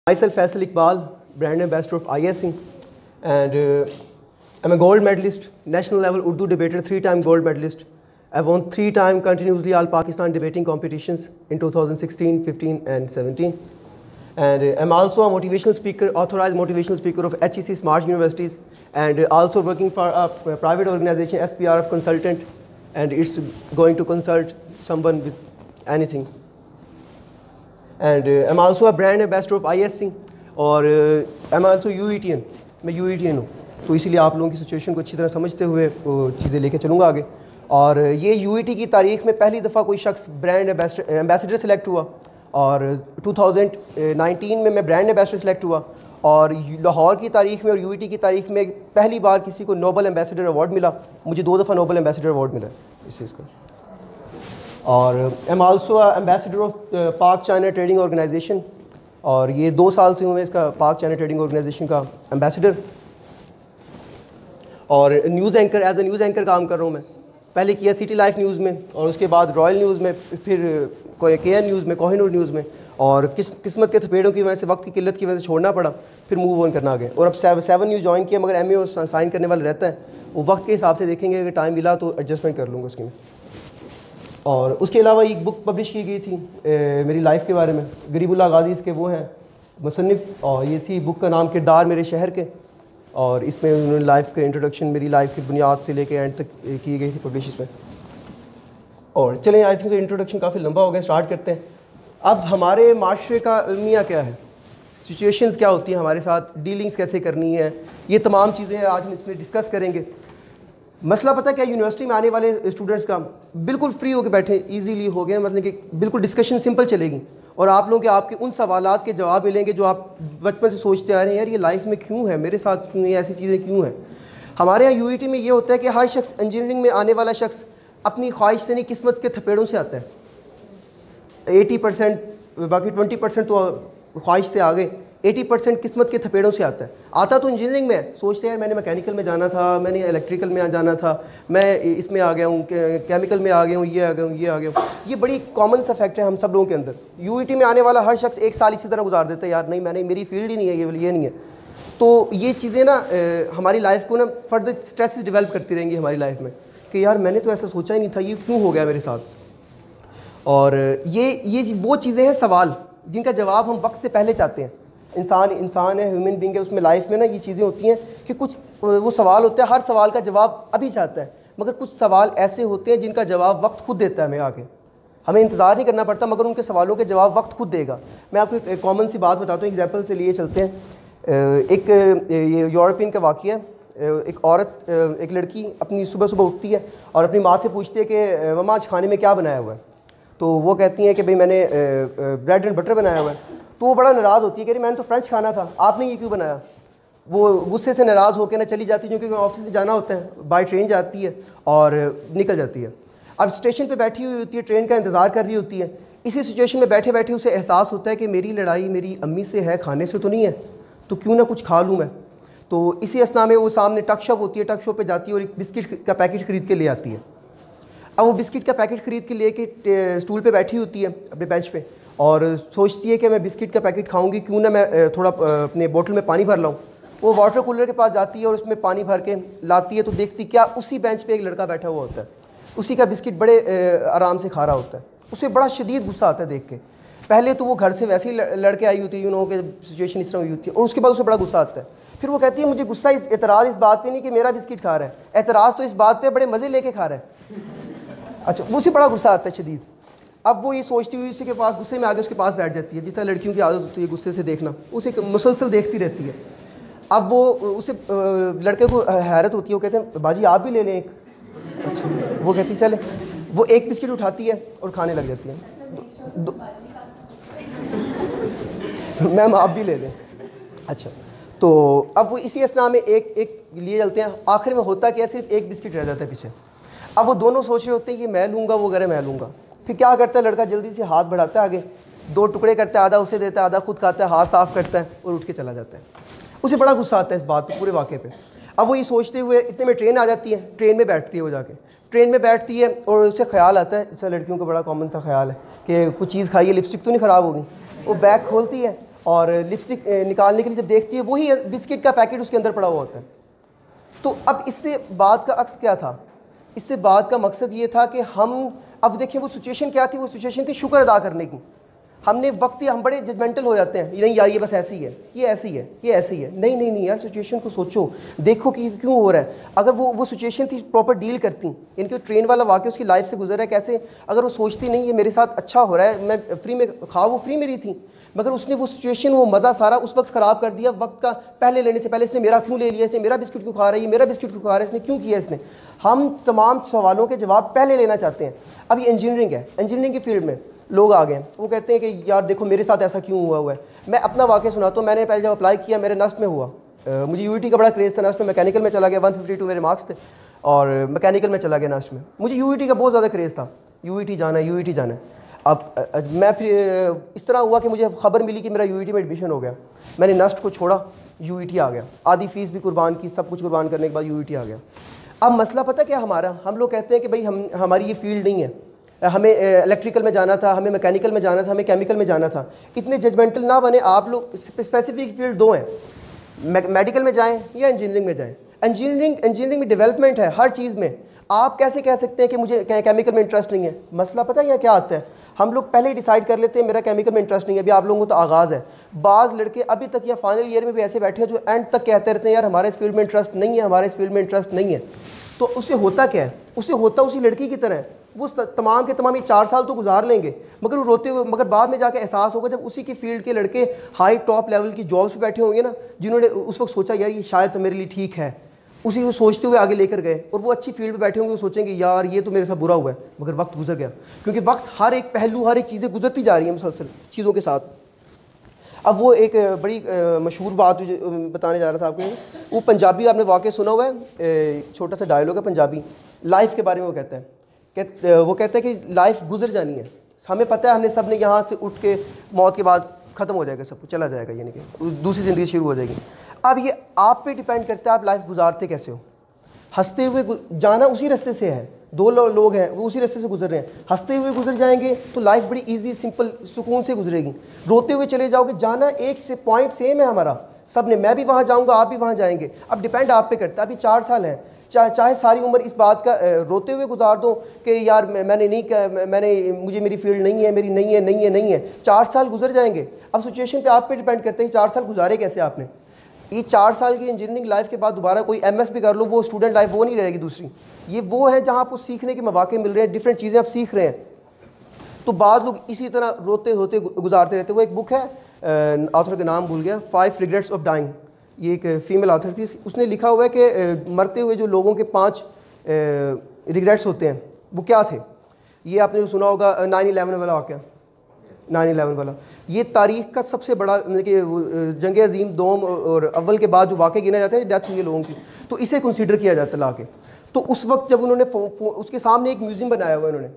Myself Faisal Iqbal, brand ambassador of ISing, and I'm a gold medalist, national level Urdu debater, 3-time gold medalist. I've won 3-time continuously all Pakistan debating competitions in 2016, 15 and 17. And I'm also a motivational speaker, authorized motivational speaker of HEC Smart Universities, and also working for a private organization, SPRF consultant, and it's going to consult someone with anything. And I'm also a brand ambassador of ISing, और I'm also UETN, मैं UETN हूँ, तो इसीलिए आप लोगों की situation को अच्छी तरह समझते हुए चीज़ें लेके चलूँगा आगे। और ये UET की तारीख में पहली दफ़ा कोई शख्स ब्रांड एम्बेसडर सेलेक्ट हुआ, और 2019 में मैं ब्रांड एम्बेसडर सेलेक्ट हुआ, और लाहौर की तारीख में और UET की तारीख में पहली बार किसी को नोबल एम्बेसडर अवार्ड मिला। मुझे 2 दफ़ा नोबल एम्बेसडर अवार्ड मिला इस चीज़ का। और I am also ambassador of Pak China trading organisation, और ये 2 साल से हूँ मैं इसका पाक चाइना ट्रेडिंग ऑर्गेनाइजेशन का एम्बेसडर। और news anchor, as a news anchor काम कर रहा हूँ मैं। पहले किया सिटी लाइफ न्यूज़ में, और उसके बाद रॉयल न्यूज़ में, फिर KN न्यूज़ में, कोहिनूर न्यूज़ में, और किस्मत के थपेड़ों की वजह से, वक्त की किल्लत की वजह से छोड़ना पड़ा, फिर मूव ऑन करना आ गया। और अब 7 न्यूज़ ज्वाइन किया, मगर MA साइन करने वाला रहता है, वो वक्त के हिसाब से देखेंगे, अगर टाइम मिला तो एडजस्टमेंट कर लूँगा उसकी में। और उसके अलावा एक बुक पब्लिश की गई थी मेरी लाइफ के बारे में, गरीबुल्लाह गाजी इसके वो हैं मुसन्निफ़, और ये थी बुक का नाम किरदार मेरे शहर के, और इसमें उन्होंने लाइफ के इंट्रोडक्शन, मेरी लाइफ की बुनियाद से लेके एंड तक की गई थी पब्लिश इसमें। और चलें, आई थिंक इंट्रोडक्शन काफ़ी लंबा हो गया, स्टार्ट करते हैं। अब हमारे माशरे का अलमिया क्या है, सिचुएशंस क्या होती हैं हमारे साथ, डीलिंग्स कैसे करनी है, ये तमाम चीज़ें आज हम इसमें डिस्कस करेंगे। मसला पता क्या, यूनिवर्सिटी में आने वाले स्टूडेंट्स का बिल्कुल फ्री होकर बैठे, इजीली हो गए, मतलब कि बिल्कुल डिस्कशन सिंपल चलेगी, और आप लोगों के आपके उन सवालात के जवाब मिलेंगे जो आप बचपन से सोचते आ रहे हैं, यार ये लाइफ में क्यों है, मेरे साथ क्यों है, ऐसी चीज़ें क्यों हैं। हमारे यहाँ UET में ये होता है कि हर शख्स, इंजीनियरिंग में आने वाला शख्स अपनी ख्वाहिश से नहीं, किस्मत के थपेड़ों से आता है। 80%, बाकी 20% तो ख्वाहिश से आ गए, 80% किस्मत के थपेड़ों से आता है। आता तो इंजीनियरिंग में, सोचते हैं मैंने मैकेनिकल में जाना था, मैंने इलेक्ट्रिकल में जाना था, मैं इसमें आ गया हूँ, केमिकल में आ गया हूँ, ये आ गया हूँ, ये आ गया हूँ। ये बड़ी कॉमन सा फैक्ट है हम सब लोगों के अंदर। UET में आने वाला हर शख्स 1 साल इसी तरह गुजार देता है, यार नहीं मैंने, मेरी फील्ड ही नहीं है, ये नहीं है। तो ये चीज़ें ना हमारी लाइफ को ना फर्दर स्ट्रेसेस डेवलप करती रहेंगी हमारी लाइफ में, कि यार मैंने तो ऐसा सोचा ही नहीं था, ये क्यों हो गया मेरे साथ। और ये वो चीज़ें हैं, सवाल जिनका जवाब हम वक्त से पहले चाहते हैं। इंसान है, ह्यूमन बीइंग है, उसमें लाइफ में ना ये चीज़ें होती हैं कि कुछ वो सवाल होते हैं, हर सवाल का जवाब अभी चाहता है, मगर कुछ सवाल ऐसे होते हैं जिनका जवाब वक्त खुद देता है हमें आके, हमें इंतज़ार नहीं करना पड़ता, मगर उनके सवालों के जवाब वक्त खुद देगा। मैं आपको एक कॉमन सी बात बताता हूँ, एग्जाम्पल से लिए चलते हैं। एक ये यूरोपियन का वाक़या है। एक औरत, एक लड़की अपनी सुबह सुबह उठती है और अपनी माँ से पूछती है कि मम्मा आज खाने में क्या बनाया हुआ है। तो वो कहती हैं कि भाई मैंने ब्रेड एंड बटर बनाया हुआ है। तो वो बड़ा नाराज़ होती है कि मैंने तो फ्रेंच खाना था, आपने ये क्यों बनाया। वो गुस्से से नाराज़ होकर ना चली जाती है, क्योंकि ऑफिस से जाना होता है, बाय ट्रेन जाती है और निकल जाती है। अब स्टेशन पे बैठी हुई होती है, ट्रेन का इंतज़ार कर रही होती है। इसी सिचुएशन में बैठे बैठे उसे एहसास होता है कि मेरी लड़ाई मेरी अम्मी से है, खाने से तो नहीं है, तो क्यों ना कुछ खा लूँ मैं। तो इसी असना में वो सामने टक शॉप होती है, टक शॉप पर जाती है और एक बिस्किट का पैकेट ख़रीद के ले आती है। अब वो बिस्किट का पैकेट ख़रीद के लेके स्टूल पे बैठी होती है अपने बेंच पे, और सोचती है कि मैं बिस्किट का पैकेट खाऊंगी, क्यों ना मैं थोड़ा अपने बोतल में पानी भर लाऊं। वो वाटर कूलर के पास जाती है और उसमें पानी भर के लाती है, तो देखती क्या उसी बेंच पे एक लड़का बैठा हुआ होता है, उसी का बिस्किट बड़े आराम से खा रहा होता है। उसे बड़ा शदीद गुस्सा आता है देख के। पहले तो वो घर से वैसे ही लड़के आई होती है, कि सिचुएशन इस तरह हुई होती है, और उसके बाद उसे बड़ा गुस्सा आता है। फिर वो कहती है मुझे गुस्सा एतराज़ इस बात पे नहीं कि मेरा बिस्किट खा रहा है, एतराज़ तो इस बात पे बड़े मज़े लेके खा रहा है। अच्छा, उसे बड़ा गुस्सा आता है शदीद। अब वो ये सोचती हुई उसी के पास गुस्से में आगे उसके पास बैठ जाती है, जिस तरह लड़कियों की आदत होती है गुस्से से देखना, उसे मुसलसल देखती रहती है। अब वो उसे लड़के को हैरत होती है, वो कहते हैं बाजी आप भी ले लें एक। अच्छा, वो कहती चले, वो एक बिस्किट उठाती है और खाने लग जाती है। मैम आप भी ले लें। अच्छा, तो अब वो इसी असना में एक लिए चलते हैं। आखिर में होता क्या, सिर्फ एक बिस्किट रह जाता है पीछे। अब वो दोनों सोच रहे होते हैं कि मैं लूँगा, वो करे मैं लूँगा। फिर क्या करता है लड़का, जल्दी से हाथ बढ़ाता है आगे, 2 टुकड़े करता है, आधा उसे देता है, आधा खुद खाता है, हाथ साफ़ करता है और उठ के चला जाता है। उसे बड़ा गुस्सा आता है इस बात पे, पूरे वाक़े पे। अब वो ये सोचते हुए इतने में ट्रेन आ जाती है, ट्रेन में बैठती है, वो जाके ट्रेन में बैठती है और उसे ख्याल आता है, जैसा लड़कियों को बड़ा कॉमन सा ख्याल है कि कुछ चीज़ खाइए, लिपस्टिक तो नहीं ख़राब होगी। वो बैग खोलती है और लिपस्टिक निकालने के लिए जब देखती है वही बिस्किट का पैकेट उसके अंदर पड़ा हुआ होता है। तो अब इससे बात का अक्स क्या था? इससे बात का मकसद ये था कि हम अब देखें वो सिचुएशन क्या थी, वो सिचुएशन थी शुक्र अदा करने की। हमने वक्त हम बड़े जजमेंटल हो जाते हैं, नहीं यार ये बस ऐसी है, ये ऐसी है, ये ऐसी है। नहीं नहीं नहीं यार, सिचुएशन को सोचो, देखो कि क्यों हो रहा है। अगर वो सिचुएशन थी प्रॉपर डील करती, इनके ट्रेन वाला वाक़या उसकी लाइफ से गुजर रहा है कैसे, अगर वो सोचती नहीं ये मेरे साथ अच्छा हो रहा है, मैं फ्री में खा, वो फ्री मेरी थी, मगर उसने वो सिचुएशन, वो मज़ा सारा उस वक्त ख़राब कर दिया। वक्त का पहले लेने से पहले इसने मेरा क्यों ले लिया, इसने मेरा बिस्किट क्यों खा रहा है, ये मेरा बिस्किट क्यों खा रहा है, इसने क्यों किया इसने। हम तमाम सवालों के जवाब पहले लेना चाहते हैं। अब ये इंजीनियरिंग है, इंजीनियरिंग की फील्ड में लोग आ गए हैं, वो कहते हैं कि यार देखो मेरे साथ ऐसा क्यों हुआ है। मैं अपना वाक़या सुनाता हूँ। मैंने पहले जब अप्लाई किया मेरे नस्ट में हुआ, मुझे यूईटी का बड़ा क्रेज़ था, नस्ट में मैकेनिकल में चला गया, 152 मेरे मार्क्स थे और मैकेनिकल में चला गया नस्ट में। मुझे यूईटी का बहुत ज़्यादा क्रेज़ था, यूईटी जाना है, यूईटी जाना है। अब मैं फिर इस तरह हुआ कि मुझे खबर मिली कि मेरा यूईटी में एडमिशन हो गया। मैंने नस्ट को छोड़ा, यूईटी आ गया, आधी फीस भी कुर्बान की, सब कुछ कुर्बान करने के बाद यूईटी आ गया। अब मसला पता क्या हमारा, हम लोग कहते हैं कि भाई हमारी ये फील्ड नहीं है, हमें इलेक्ट्रिकल में जाना था, हमें मैकेनिकल में जाना था, हमें केमिकल में जाना था। इतने जजमेंटल ना बने आप लोग। स्पेसिफिक फील्ड दो हैं, मेडिकल में जाएं या इंजीनियरिंग में जाएं। इंजीनियरिंग में डेवलपमेंट है हर चीज़ में। आप कैसे कह सकते हैं कि मुझे केमिकल में इंटरेस्ट नहीं है? मसला पता है यहाँ क्या आता है, हम लोग पहले ही डिसाइड कर लेते हैं मेरा केमिकल में इंटरेस्ट नहीं है। अभी आप लोगों को तो आगाज़ है, बाज़ लड़के अभी तक या फाइनल ईयर में भी ऐसे बैठे हैं जो एंड तक कहते रहते हैं यार हमारे इस फील्ड में इंटरेस्ट नहीं है, हमारे इस फील्ड में इंटरेस्ट नहीं है। तो उससे होता क्या है, उससे होता उसी लड़की की तरह है, वो तमाम के तमाम 4 साल तो गुजार लेंगे मगर वो रोते हुए, मगर बाद में जाके एहसास होगा जब उसी की फील्ड के लड़के हाई टॉप लेवल की जॉब्स पे बैठे होंगे ना, जिन्होंने उस वक्त सोचा यार ये शायद तो मेरे लिए ठीक है, उसी को सोचते हुए आगे लेकर गए, और वो अच्छी फील्ड पे बैठे होंगे, वो सोचेंगे यार ये तो मेरे साथ बुरा हुआ है, मगर वक्त गुजर गया। क्योंकि वक्त हर एक पहलू, हर एक चीज़ें गुजरती जा रही हैं मुसलसल चीज़ों के साथ। अब वो एक बड़ी मशहूर बात जो बताने जा रहा था आपको, वो पंजाबी आपने वाक़या सुना हुआ है, छोटा सा डायलॉग है पंजाबी लाइफ के बारे में। वो कहता है कि लाइफ गुजर जानी है, हमें पता है, हमने सब ने यहाँ से उठ के मौत के बाद ख़त्म हो जाएगा, सब कुछ चला जाएगा, यानी कि दूसरी ज़िंदगी शुरू हो जाएगी। अब ये आप पे डिपेंड करता है आप लाइफ गुजारते कैसे हो। हंसते हुए जाना उसी रास्ते से है, दो लोग हैं वो उसी रास्ते से गुजर रहे हैं, हंसते हुए गुजर जाएंगे तो लाइफ बड़ी इजी सिंपल सुकून से गुजरेगी। रोते हुए चले जाओगे, जाना एक से पॉइंट सेम है हमारा, सब ने, मैं भी वहाँ जाऊँगा, आप भी वहाँ जाएंगे। अब डिपेंड आप पे करता है। अभी 4 साल हैं, चाहे सारी उम्र इस बात का रोते हुए गुजार दो कि यार मुझे मेरी फील्ड नहीं है, मेरी नहीं है। 4 साल गुजर जाएंगे। अब सिचुएशन पे आप पे डिपेंड करते हैं 4 साल गुजारे कैसे आपने। ये 4 साल की इंजीनियरिंग लाइफ के बाद दोबारा कोई एमएस भी कर लो, वो स्टूडेंट लाइफ वो नहीं रहेगी दूसरी। ये वो है जहाँ आपको सीखने के मौके मिल रहे हैं, डिफरेंट चीज़ें आप सीख रहे हैं। तो बाद लोग इसी तरह रोते धोते गुजारते रहते। वो एक बुक है, ऑथर का नाम भूल गया, 5 रिग्रेट्स ऑफ डाइंग, ये एक फ़ीमेल ऑथर थी, उसने लिखा हुआ है कि मरते हुए जो लोगों के 5 रिग्रेट्स होते हैं वो क्या थे। ये आपने सुना होगा 9/11 वाला वाक़या, 9/11 वाला, ये तारीख़ का सबसे बड़ा, मतलब कि जंग अज़ीम दोम और अव्वल के बाद जो वाक़े गिने जाते हैं डेथ हुई है लोगों की, तो इसे कंसीडर किया जाता है ला के। तो उस वक्त जब उन्होंने उसके सामने एक म्यूज़ियम बनाया हुआ है उन्होंने,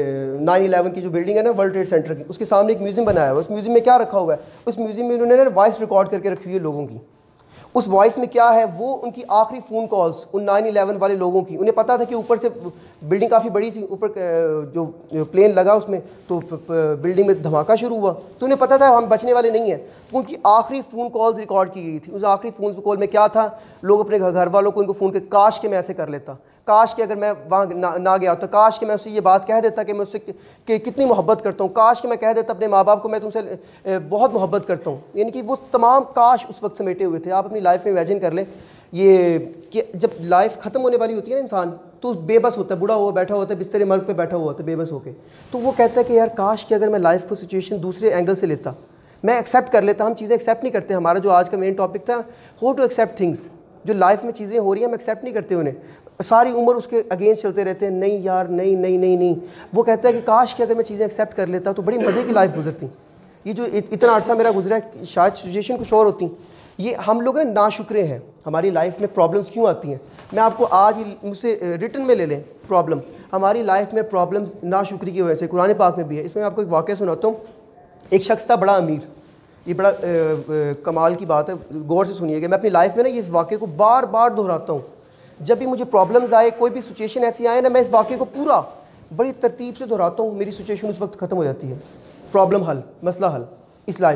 9/11 की जो बिल्डिंग है ना वर्ल्ड ट्रेड सेंटर की, उसके सामने एक म्यूज़ियम बनाया हुआ है। उस म्यूज़ियम में क्या रखा हुआ है, उस म्यूज़ियम में उन्होंने वॉइस रिकॉर्ड करके रखी हुई है लोगों की। उस वॉइस में क्या है, वो उनकी आखिरी फ़ोन कॉल्स उन 9/11 वाले लोगों की। उन्हें पता था कि ऊपर से बिल्डिंग काफ़ी बड़ी थी, ऊपर जो प्लेन लगा उसमें तो बिल्डिंग में धमाका शुरू हुआ, तो उन्हें पता था हम बचने वाले नहीं हैं। तो उनकी आखिरी फ़ोन कॉल्स रिकॉर्ड की गई थी। उस आखिरी फ़ोन कॉल में क्या था, लोग अपने घर वालों को उनको फ़ोन के, काश के मैं ऐसे कर लेता, काश कि अगर मैं वहाँ ना गया तो, काश कि मैं उससे ये बात कह देता कि मैं उससे कितनी मोहब्बत करता हूँ, काश कि मैं कह देता अपने माँ बाप को मैं तुमसे बहुत मोहब्बत करता हूँ। यानी कि वो तमाम काश उस वक्त समेटे हुए थे। आप अपनी लाइफ में इमेजिन कर लें ये कि जब लाइफ ख़त्म होने वाली होती है ना इंसान, तो बेबस होता है, बूढ़ा हुआ बैठा होता है, बिस्तर मर्ग पे बैठा हुआ होता है बेबस होके। तो वो कहता है कि यार काश कि अगर मैं लाइफ को सिचुएशन दूसरे एंगल से लेता, मैं एक्सेप्ट कर लेता। हम चीज़ें एक्सेप्ट नहीं करते। हमारा जो आज का मेन टॉपिक था, हाउ टू एक्सेप्ट थिंग्स, जो लाइफ में चीज़ें हो रही हैं हम एक्सेप्ट नहीं करते उन्हें, सारी उम्र उसके अगेंस्ट चलते रहते हैं, नहीं यार नहीं नहीं नहीं नहीं। वो कहता है कि काश कि अगर मैं चीज़ें एक्सेप्ट कर लेता तो बड़ी मज़े की लाइफ गुजरती। ये जो इतना अर्सा मेरा गुजरा है, शायद सिचुएशन कुछ और होती। ये हम लोग ना नाशुक्रे हैं, हमारी लाइफ में प्रॉब्लम्स क्यों आती हैं। मैं आपको आज मुझसे रिटन में ले लें प्रॉब्लम, हमारी लाइफ में प्रॉब्लम्स नाशुक्री की वजह से, कुरान पाक में भी है। इसमें मैं आपको एक वाक़या सुनाता हूँ। एक शख्स था बड़ा अमीर, ये बड़ा कमाल की बात है, गौर से सुनिएगा। मैं अपनी लाइफ में ना ये वाक़े को बार बार दोहराता हूँ। जब भी मुझे प्रॉब्लम्स आए, कोई भी सिचुएशन ऐसी आए ना, मैं इस वाक़े को पूरा बड़ी तरतीब से दोहराता हूँ, मेरी सिचुएशन उस वक्त ख़त्म हो जाती है। प्रॉब्लम हल, मसला हल इस लाइफ।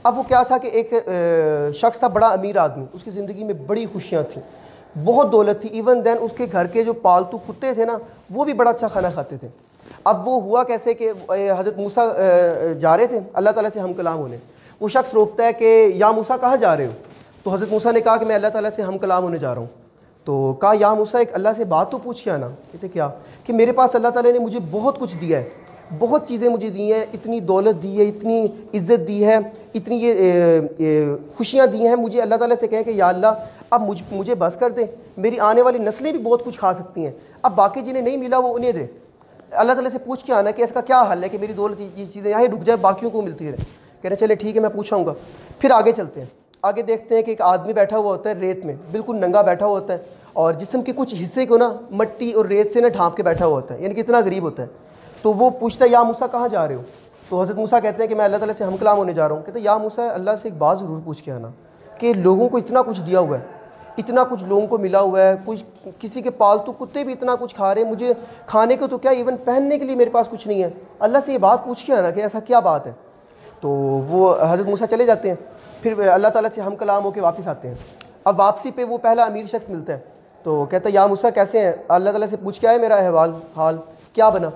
अब वो क्या था कि एक शख्स था, बड़ा अमीर आदमी, उसकी ज़िंदगी में बड़ी खुशियाँ थी, बहुत दौलत थी। इवन देन उसके घर के जो पालतू कुत्ते थे ना, वो भी बड़ा अच्छा खाना खाते थे। अब वो हुआ कैसे कि हज़रत मूसा जा रहे थे अल्लाह ताला से हम कलाम होने। वो शख्स रोकता है कि या मूसा कहाँ जा रहे हो? तो हज़रत मूसा ने कहा कि मैं अल्लाह ताला से हम कलाम होने जा रहा हूँ। तो कहा या मूसा एक अल्लाह से बात तो पूछ के आना। कहते क्या? कि मेरे पास अल्लाह ताला ने मुझे बहुत कुछ दिया है, बहुत चीज़ें मुझे दी हैं, इतनी दौलत दी है, इतनी इज़्ज़त दी है, इतनी ये खुशियाँ दी हैं। मुझे अल्लाह ताला से कहें कि या अल्लाह अब मुझे बस कर दे, मेरी आने वाली नस्लें भी बहुत कुछ खा सकती हैं, अब बाकी जिन्हें नहीं मिला वो उन्हें दे। अल्लाह ताला से पूछ के आना कि इसका क्या हल है कि मेरी दौलत ये चीज़ें यहाँ ही रुक जाए, बाकियों को मिलती रहे। कह रहे चले ठीक है, मैं पूछाऊँगा। फिर आगे चलते हैं, आगे देखते हैं कि एक आदमी बैठा हुआ होता है रेत में, बिल्कुल नंगा बैठा हुआ होता है, और जिस्म के कुछ हिस्से को ना मट्टी और रेत से ना ढांप के बैठा हुआ होता है, यानी कि इतना गरीब होता है। तो वो पूछता है या मूसा कहाँ जा रहे हो? तो हज़रत मूसा कहते हैं कि मैं अल्लाह ताला से हम कलाम होने जा रहा हूँ। कहते या मूसा अल्लाह से एक बात ज़रूर पूछ के आना कि लोगों को इतना कुछ दिया हुआ है, इतना कुछ लोगों को मिला हुआ है, कुछ किसी के पालतू कुत्ते भी इतना कुछ खा रहे हैं, मुझे खाने को तो क्या इवन पहनने के लिए मेरे पास कुछ नहीं है, अल्लाह से ये बात पूछ के आना कि ऐसा क्या बात है। तो वो हज़रत मूसा चले जाते हैं, फिर अल्लाह ताला से हम कलाम होकर वापस आते हैं। अब वापसी पे वो पहला अमीर शख्स मिलता है, तो कहता है या मूसा कैसे हैं? अल्लाह ताला से पूछ के आए मेरा हाल क्या बना,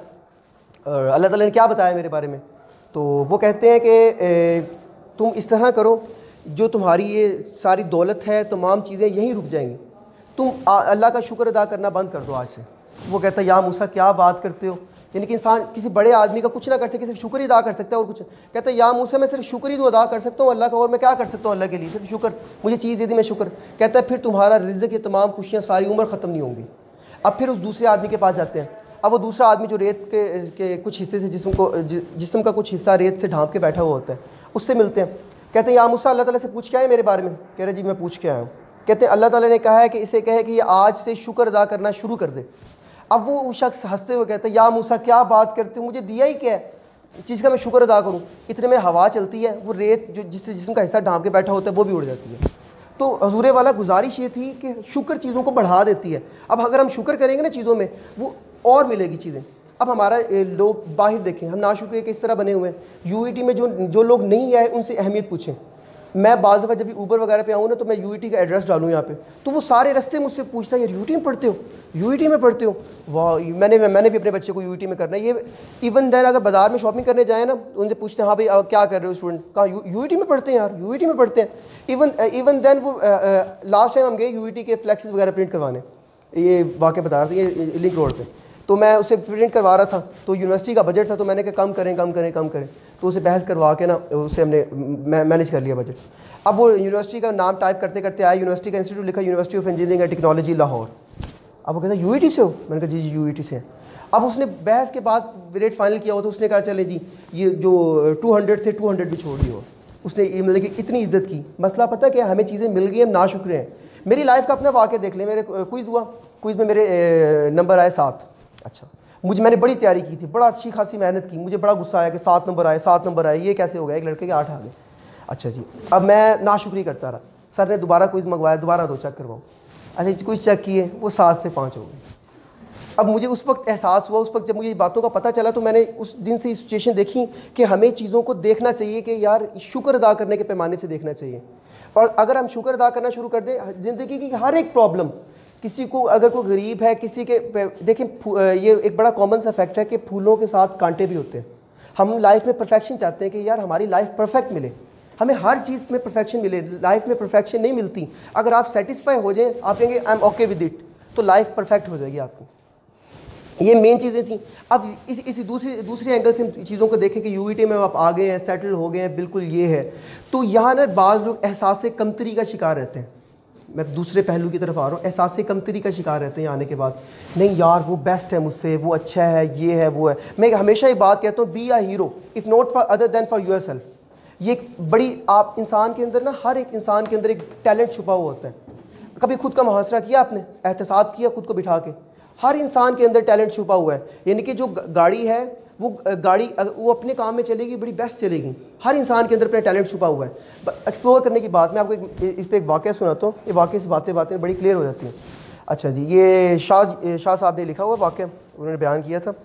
अल्लाह ताला ने क्या बताया मेरे बारे में? तो वो कहते हैं कि तुम इस तरह करो, जो तुम्हारी ये सारी दौलत है, तमाम चीज़ें यहीं रुक जाएंगी, तुम अल्लाह का शुक्र अदा करना बंद कर दो आज से। वो कहता है या मूसा क्या बात करते हो, यानी कि इंसान किसी बड़े आदमी का कुछ ना कर सके, सिर्फ शुक्र ही अदा कर सकता है और कुछ। कहता है या मूसा मैं सिर्फ शुक्र ही तो अदा कर सकता हूँ अल्लाह का, और मैं क्या कर सकता हूँ अल्लाह के लिए, सिर्फ शुक्र, मुझे चीज़ दे दी मैं शुक्र। कहता है फिर तुम्हारा रिज़्क़, ये तमाम खुशियाँ सारी उम्र ख़त्म नहीं होंगी। अब फिर उस दूसरे आदमी के पास जाते हैं। अब वो दूसरा आदमी जो रेत के कुछ हिस्से से जिस्म का कुछ हिस्सा रेत से ढांप के बैठा हुआ होता है, उससे मिलते हैं। कहते हैं या मूसा अल्लाह ताला से पूछ के आए मेरे बारे में? कह रहे जी मैं पूछ के आया हूँ। कहते हैं अल्लाह ताला ने कहा है कि इसे कहे कि ये आज से शुक्र अदा करना शुरू कर दे। अब वो शख्स हंसते हुए कहता है या मूसा क्या बात करते हो, मुझे दिया ही क्या है चीज़ का मैं शुक्र अदा करूँ? इतने में हवा चलती है, वो रेत जो जिससे जिस्म का हिस्सा ढांप के बैठा होता है वो भी उड़ जाती है। तो हजूर वाला गुजारिश ये थी कि शुक्र चीज़ों को बढ़ा देती है। अब अगर हम शुक्र करेंगे ना चीज़ों में, वो और मिलेगी चीज़ें। अब हमारा लोग बाहर देखें, हम नाशुक्र किस तरह बने हुए हैं। यूईटी में जो लोग नहीं आए उनसे अहमियत पूछें। मैं बाज़ दफ़ा जब भी ऊबर वगैरह पे आऊँ ना, तो मैं यूईटी का एड्रेस डालूँ यहाँ पे, तो वो सारे रास्ते मुझसे पूछता है यार यूईटी में पढ़ते हो, यूईटी में पढ़ते हो? वाह, मैंने भी अपने बच्चे को यूईटी में करना है। ये इवन देन अगर बाज़ार में शॉपिंग करने जाए ना, उनसे पूछते हैं हाँ भाई क्या कर रहे हो स्टूडेंट? कहाँ? यूईटी में पढ़ते हैं यार, यूईटी में पढ़ते हैं। इवन देन वो लास्ट टाइम हम गए यूईटी के फ्लैक्सेस वगैरह प्रिंट करवाने, ये वाक़या बता रहे थे, ये लिंक रोड पर। तो मैं उसे प्रिंट करवा रहा था, तो यूनिवर्सिटी का बजट था, तो मैंने कहा कम करें, तो उसे बहस करवा के ना उसे हमने मैनेज कर लिया बजट। अब वो यूनिवर्सिटी का नाम टाइप करते करते आया, यूनिवर्सिटी का इंस्टीट्यूट लिखा, university of engineering and technology Lahore. अब वो कहता यूईटी से हो? मैंने कहा जी यूईटी से है। अब उसने बहस के बाद रेट फाइनल किया हो, तो उसने कहा चले जी ये जो 200 थे 200 भी छोड़ दिए हो। उसने मतलब कि इतनी इज्जत की। मसला पता है क्या, हमें चीज़ें मिल गई, हम नाशुक्र हैं। मेरी लाइफ का अपना वाक़या देख लें, मेरे क्विज़ हुआ, क्विज़ में मेरे नंबर आए 7। अच्छा, मैंने बड़ी तैयारी की थी, बड़ा अच्छी खासी मेहनत की, मुझे बड़ा गुस्सा आया कि 7 नंबर आए, ये कैसे हो गया, एक लड़के के 8 आ गए। अच्छा जी, अब मैं नाशुक्री करता रहा। सर ने दोबारा क्विज़ मंगवाया, दोबारा 2 चेक करवाओ। अच्छा क्विज़ चेक किए, वो 7 से 5 हो गए। अब मुझे उस वक्त एहसास हुआ, उस वक्त जब मुझे बातों का पता चला, तो मैंने उस दिन से सिचुएशन देखी कि हमें चीज़ों को देखना चाहिए कि यार शुक्र अदा करने के पैमाने से देखना चाहिए। और अगर हम शुक्र अदा करना शुरू कर दें, ज़िंदगी की हर एक प्रॉब्लम, किसी को अगर कोई गरीब है, किसी के देखें, ये एक बड़ा कॉमन सा फैक्ट है कि फूलों के साथ कांटे भी होते हैं। हम लाइफ में परफेक्शन चाहते हैं कि यार हमारी लाइफ परफेक्ट मिले, हमें हर चीज़ में परफेक्शन मिले। लाइफ में परफेक्शन नहीं मिलती। अगर आप सेटिस्फाई हो जाएं, आप कहेंगे I am okay with it, तो लाइफ परफेक्ट हो जाएगी आपकी। ये मेन चीज़ें थी। अब इसी दूसरे एंगल से हम चीज़ों को देखें कि यूईटी में आप आ गए हैं, सेटल हो गए हैं, बिल्कुल ये है। तो यहाँ ना बाज़ लोग एहसास कमतरी का शिकार रहते हैं। मैं दूसरे पहलू की तरफ आ रहा हूँ। एहसास कमतरी का शिकार रहते हैं आने के बाद, नहीं यार वो बेस्ट है मुझसे, वो अच्छा है, ये है, वो है। मैं हमेशा ये बात कहता हूँ, be a hero if not for other then for yourself. ये बड़ी, आप इंसान के अंदर ना, हर एक इंसान के अंदर एक टैलेंट छुपा हुआ होता है। कभी खुद का मुहासरा किया आपने, एहतसाब किया खुद को बिठा के? हर इंसान के अंदर टैलेंट छुपा हुआ है। यानी कि जो गाड़ी है, वो गाड़ी वो अपने काम में चलेगी, बड़ी बेस्ट चलेगी। हर इंसान के अंदर अपना टैलेंट छुपा हुआ है। एक्सप्लोर करने की बात, मैं आपको इस पर एक वाक़या सुनाता हूँ। ये वाक़े से बातें बड़ी क्लियर हो जाती हैं। अच्छा जी, ये शाह साहब ने लिखा हुआ वाक़या, उन्होंने बयान किया था।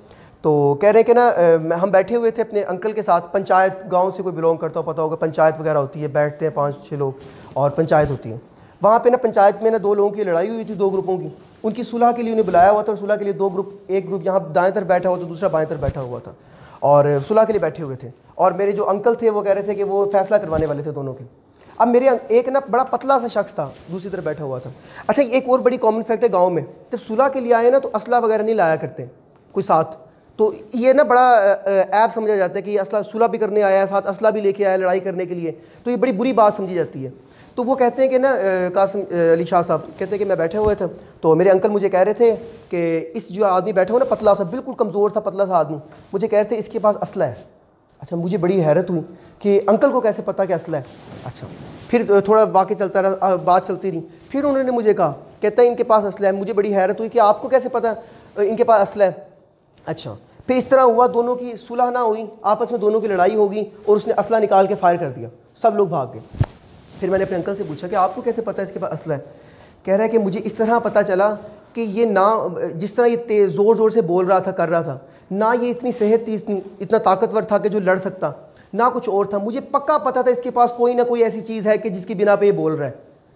तो कह रहे हैं कि ना हम बैठे हुए थे अपने अंकल के साथ, पंचायत, गांव से कोई बिलोंग करता हो पता होगा, पंचायत वगैरह होती है, बैठते हैं 5-6 लोग और पंचायत होती है। वहाँ पे ना पंचायत में ना 2 लोगों की लड़ाई हुई थी, 2 ग्रुपों की। उनकी सुलह के लिए उन्हें बुलाया हुआ था, और सुलह के लिए 2 ग्रुप, एक ग्रुप यहाँ दाएं तरफ बैठा हुआ था, दूसरा बाएं तरफ बैठा हुआ था, और सुलह के लिए बैठे हुए थे। और मेरे जो अंकल थे वो कह रहे थे कि वो फैसला करवाने वाले थे दोनों के। अब मेरे एक ना बड़ा पतला सा शख्स था, दूसरी तरफ बैठा हुआ था। अच्छा, एक और बड़ी कॉमन फैक्ट है गाँव में, जब सुलह के लिए आए ना तो असला वगैरह नहीं लाया करते कोई साथ। तो ये ना बड़ा ऐप समझा जाता है कि ये असला सुलह भी करने आया है, साथ असला भी लेके आया लड़ाई करने के लिए, तो ये बड़ी बुरी बात समझी जाती है। तो वो कहते हैं कि ना कासिम अली शाह साहब कहते हैं कि मैं बैठे हुए थे, तो मेरे अंकल मुझे कह रहे थे कि इस जो आदमी बैठा हुआ ना, पतला सा, बिल्कुल कमज़ोर सा पतला सा आदमी, मुझे कह रहे थे इसके पास असला है। अच्छा, मुझे बड़ी हैरत हुई कि अंकल को कैसे पता कि असला है। अच्छा, फिर थोड़ा वाक़ई चलता रहा, बात चलती रही, फिर उन्होंने मुझे कहा, कहता है इनके पास असला है। मुझे बड़ी हैरत हुई कि आपको कैसे पता इनके पास असला है। अच्छा, फिर इस तरह हुआ, दोनों की सुलह ना हुई, आपस में दोनों की लड़ाई होगी, और उसने असला निकाल के फायर कर दिया, सब लोग भाग गए। फिर मैंने अपने अंकल से पूछा कि आपको कैसे पता है इसके पास असला है। कह रहा है कि मुझे इस तरह पता चला कि ये ना, जिस तरह ये ज़ोर ज़ोर से बोल रहा था, कर रहा था ना, ये इतनी सेहत थी, इतना ताकतवर था कि जो लड़ सकता, ना कुछ और था। मुझे पक्का पता था इसके पास कोई ना कोई ऐसी चीज़ है कि जिसकी बिना पे ये बोल रहा है,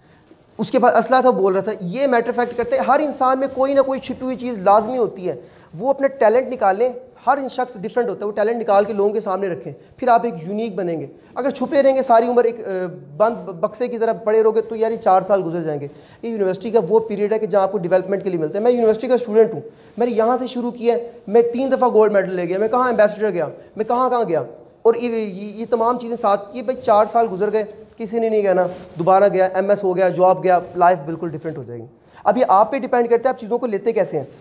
उसके पास असला था, बोल रहा था। ये मैटर फैक्ट करते हैं, हर इंसान में कोई ना कोई छिपी हुई चीज़ लाजमी होती है। वो अपने टैलेंट निकालें, हर शख्स डिफरेंट होता है, वो टैलेंट निकाल के लोगों के सामने रखें, फिर आप एक यूनिक बनेंगे। अगर छुपे रहेंगे सारी उम्र एक बंद बक्से की तरह पड़े रहोगे तो यार ये 4 साल गुजर जाएंगे। ये यूनिवर्सिटी का वो पीरियड है कि जहाँ आपको डेवलपमेंट के लिए मिलता है। मैं यूनिवर्सिटी का स्टूडेंट हूँ, मैंने यहाँ से शुरू किया, मैं 3 दफ़ा गोल्ड मेडल ले गया, मैं कहाँ एम्बेसडर गया, मैं कहाँ गया, और ये तमाम चीज़ें साथ, ये भाई 4 साल गुजर गए, किसी ने नहीं कहना दोबारा गया, MS हो गया, जॉब गया, लाइफ बिल्कुल डिफरेंट हो जाएगी। अब ये आप पे डिपेंड करता है आप चीज़ों को लेते कैसे हैं।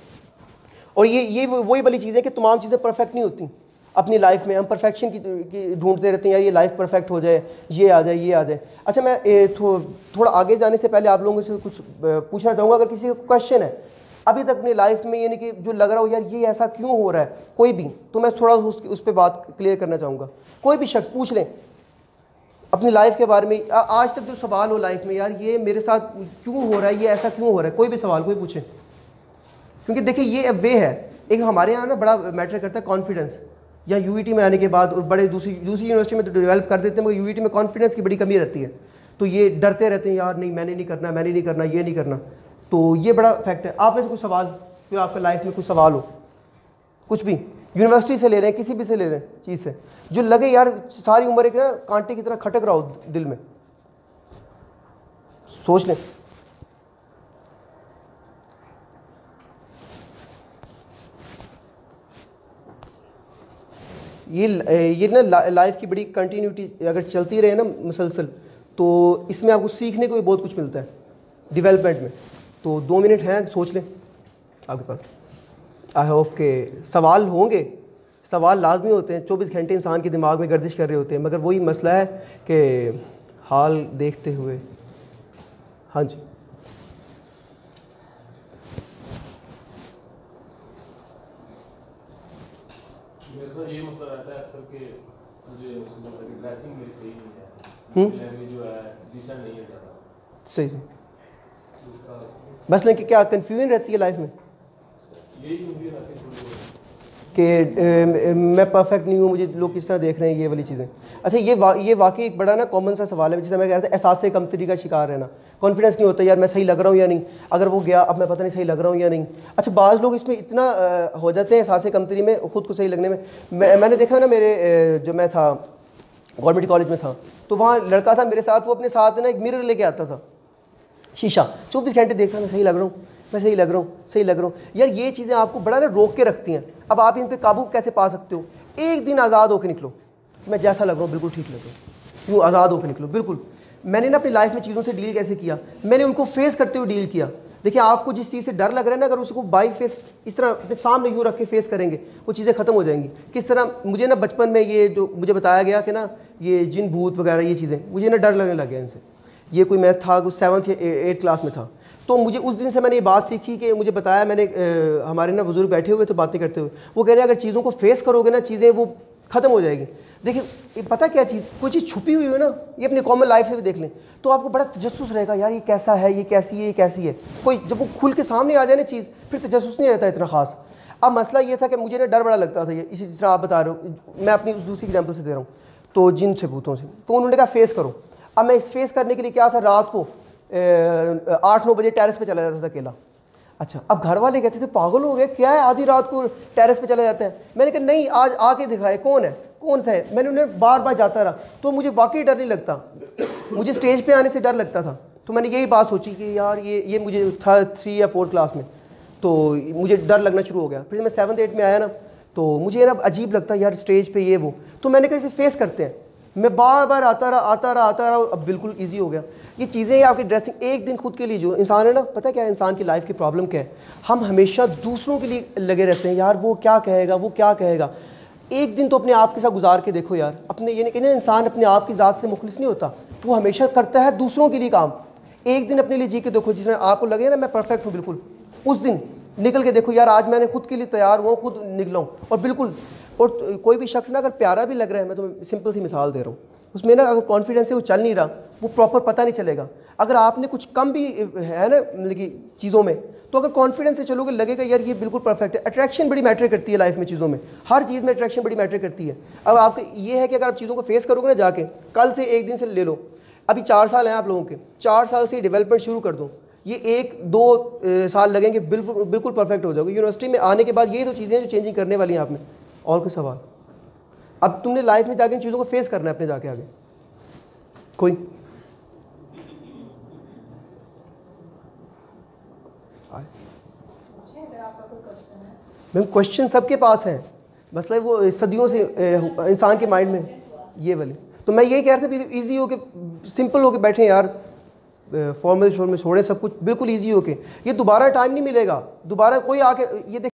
और ये वही वाली चीज़ है कि तमाम चीज़ें परफेक्ट नहीं होती अपनी लाइफ में। हम परफेक्शन की ढूंढते रहते हैं, यार ये लाइफ परफेक्ट हो जाए, ये आ जाए, ये आ जाए। अच्छा, मैं थोड़ा आगे जाने से पहले आप लोगों से कुछ पूछना चाहूँगा। अगर किसी का क्वेश्चन है अभी तक अपनी लाइफ में, यानी कि जो लग रहा हो यार ये ऐसा क्यों हो रहा है, कोई भी, तो मैं थोड़ा उस पर बात क्लियर करना चाहूँगा। कोई भी शख्स पूछ लें अपनी लाइफ के बारे में, आज तक जो सवाल हो लाइफ में, यार ये मेरे साथ क्यों हो रहा है, ये ऐसा क्यों हो रहा है, कोई भी सवाल कोई पूछे। क्योंकि देखिए ये वे है, एक हमारे यहाँ ना बड़ा मैटर करता है कॉन्फिडेंस, या UET में आने के बाद, और बड़े दूसरी यूनिवर्सिटी में तो डेवलप कर देते हैं, मगर UET में कॉन्फिडेंस की बड़ी कमी रहती है, तो ये डरते रहते हैं, यार नहीं मैंने नहीं करना, मैंने नहीं करना, ये नहीं करना। तो ये बड़ा फैक्ट है। आप में से कुछ सवाल, जो आपका लाइफ में कुछ सवाल हो, कुछ भी, यूनिवर्सिटी से ले रहे हैं, किसी भी से ले रहे हैं, चीज़ से जो लगे यार सारी उम्र एक ना कांटे की तरह खटक रहा हो दिल में, सोच लें। ये ना लाइफ की बड़ी कंटिन्यूटी अगर चलती रहे ना मुसलसल, तो इसमें आपको सीखने को भी बहुत कुछ मिलता है डेवलपमेंट में। तो 2 मिनट हैं, सोच लें आपके पास। आई होप के सवाल होंगे, सवाल लाजमी होते हैं, 24 घंटे इंसान के दिमाग में गर्दिश कर रहे होते हैं, मगर वही मसला है कि हाल देखते हुए। हाँ जी, मेरे साथ ये मसला रहता है अक्सर कि मुझे ड्रेसिंग मेरी सही नहीं है, लैंग्वेज जो है डिसेंट नहीं है ज़्यादा। सही बस लेकिन क्या कन्फ्यूजन रहती है लाइफ में यही कन्फ्यूजन आती है कि मैं परफेक्ट नहीं हूँ, मुझे लोग किस तरह देख रहे हैं, ये वाली चीज़ें। अच्छा, ये वाकई एक बड़ा ना कॉमन सा सवाल है, जिसे मैं कह रहा था एहसास कमतरी का शिकार रहना। कॉन्फिडेंस नहीं होता, यार मैं सही लग रहा हूँ या नहीं, अगर वो गया अब मैं पता नहीं सही लग रहा हूँ या नहीं। अच्छा, बाज़ लोग इसमें इतना हो जाते हैं एहसास कमतरी में, खुद को सही लगने में। मैंने देखा ना, मेरे जो मैं था गवर्नमेंट कॉलेज में था, तो वहाँ लड़का था मेरे साथ, वो अपने साथ ना एक मिरर लेके आता था, शीशा, 24 घंटे देखता, मैं सही लग रहा हूँ, मैं सही लग रहा हूँ, सही लग रहा हूँ। यार ये चीज़ें आपको बड़ा ना रोक के रखती हैं। अब आप इन पे काबू कैसे पा सकते हो? एक दिन आज़ाद होकर निकलो, मैं जैसा लग रहा हूँ बिल्कुल ठीक लग रहा हूँ, यूँ आज़ाद होकर निकलो बिल्कुल। मैंने ना अपनी लाइफ में चीज़ों से डील कैसे किया, मैंने उनको फेस करते हुए डील किया। देखिए, आपको जिस चीज़ से डर लग रहा है ना, अगर उसको बाई फेस इस तरह अपने सामने यूँ रख के फेस करेंगे, वो चीज़ें ख़त्म हो जाएंगी। किस तरह मुझे ना बचपन में ये जो मुझे बताया गया कि ना ये जिन भूत वगैरह ये चीज़ें, मुझे ना डर लगने लग गया इनसे। ये कोई मैं था 7th या 8th क्लास में था, तो मुझे उस दिन से मैंने ये बात सीखी कि मुझे बताया, मैंने हमारे ना बुजुर्ग बैठे हुए थे बातें करते हुए, वो कह रहे हैं अगर चीज़ों को फेस करोगे ना, चीज़ें वो ख़त्म हो जाएगी। देखिए, ये पता क्या चीज़, कोई चीज़ छुपी हुई है ना, ये अपनी कॉमन लाइफ से भी देख लें, तो आपको बड़ा तजस्सुस रहेगा, यार ये कैसा है, ये कैसी है, ये कैसी है। कोई जब वो खुल के सामने आ जाए ना चीज़, फिर तजस्सुस नहीं रहता इतना ख़ास। अब मसला ये था कि मुझे ना डर बड़ा लगता था, ये इसी तरह आप बता रहे हो, मैं अपनी दूसरी एग्जाम्पल से दे रहा हूँ, तो जिन से भूतों से, तो उन्होंने कहा फेस करो। अब मैं इस फेस करने के लिए क्या था, रात को 8-9 बजे टेरेस पे चला जाता था अकेला। अच्छा, अब घर वाले कहते थे पागल हो गए क्या है, आधी रात को टेरेस पे चला जाता है। मैंने कहा नहीं, आज आके दिखाए कौन है, कौन सा है। मैंने उन्हें बार बार जाता रहा, तो मुझे वाकई डर नहीं लगता, मुझे स्टेज पे आने से डर लगता था। तो मैंने यही बात सोची कि यार ये मुझे था 3 या 4 क्लास में, तो मुझे डर लगना शुरू हो गया। फिर मैं 7th-8th में आया ना, तो मुझे ना अजीब लगता यार स्टेज पे ये वो, तो मैंने कहा इसे फेस करते हैं। मैं बार बार आता रहा, अब बिल्कुल ईजी हो गया। ये चीज़ें आपकी ड्रेसिंग, एक दिन खुद के लिए, जो इंसान है ना, पता क्या है इंसान की लाइफ की प्रॉब्लम क्या है, हम हमेशा दूसरों के लिए लगे रहते हैं, यार वो क्या कहेगा, वो क्या कहेगा। एक दिन तो अपने आप के साथ गुजार के देखो यार, अपने ये नहीं, इंसान अपने आप की ज़ात से मुखलिस नहीं होता, वो हमेशा करता है दूसरों के लिए काम। एक दिन अपने लिए जी के देखो, जिसमें आपको लगे ना मैं परफेक्ट हूँ बिल्कुल, उस दिन निकल के देखो यार आज मैंने खुद के लिए तैयार हुआ, खुद निकला हूँ और बिल्कुल। और कोई भी शख्स ना अगर प्यारा भी लग रहा है, मैं तो सिंपल सी मिसाल दे रहा हूँ, उसमें ना अगर कॉन्फिडेंस से वो चल नहीं रहा, वो प्रॉपर पता नहीं चलेगा। अगर आपने कुछ कम भी है ना मतलब कि चीज़ों में, तो अगर कॉन्फिडेंस से चलोगे लगेगा यार ये बिल्कुल परफेक्ट है। अट्रैक्शन बड़ी मैटर करती है लाइफ में, चीज़ों में, हर चीज़ में अट्रैक्शन बड़ी मैटर करती है। अब आपको ये है कि अगर आप चीज़ों को फेस करोगे ना जाके, कल से एक दिन से ले लो, अभी 4 साल हैं आप लोगों के, 4 साल से डेवलपमेंट शुरू कर दो, ये 1-2 साल लगेंगे, बिल्कुल परफेक्ट हो जाओगे। यूनिवर्सिटी में आने के बाद ये तो चीज़ें जो चेंजिंग करने वाली हैं आप में। और कोई सवाल? अब तुमने लाइफ में जाके इन चीज़ों को फेस करना है अपने जाके आगे। कोई मैम क्वेश्चन सबके पास हैं, मसला वो सदियों से इंसान के माइंड में ये वाले। तो मैं यही कह रहा था इजी हो के, सिंपल हो के बैठे यार, फॉर्मल शोर में छोड़े सब कुछ, बिल्कुल इजी हो के। ये दोबारा टाइम नहीं मिलेगा, दोबारा कोई आके ये